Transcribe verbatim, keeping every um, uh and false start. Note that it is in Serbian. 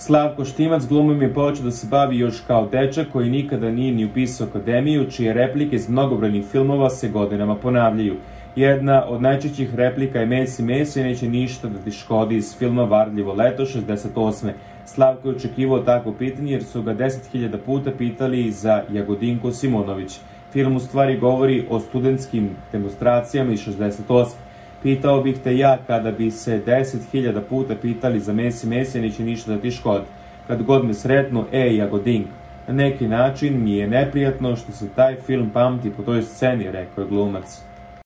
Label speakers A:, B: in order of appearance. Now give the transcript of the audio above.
A: Slavko Štimac glumom je počeo da se bavi još kao dečak koji nikada nije ni upisao akademiju, čije replike iz mnogobrojnih filmova se godinama ponavljaju. Jedna od najčešćih replika je Mesi, Mesi, neće ništa da ti škodi iz filma Varljivo leto šezdeset osme. Slavko je očekivao takvo pitanje jer su ga deset hiljada puta pitali za Jagodinku Simonović. Film u stvari govori o studentskim demonstracijama iz šezdeset osme. Pitao bih te ja kada bi se deset hiljada puta pitali za Mesi, Mesi, neće ništa da ti škodi. Kad god me sretnu, e, Jagodinka. Na neki način mi je neprijatno što se taj film pamti po toj sceni, rekao je glumac.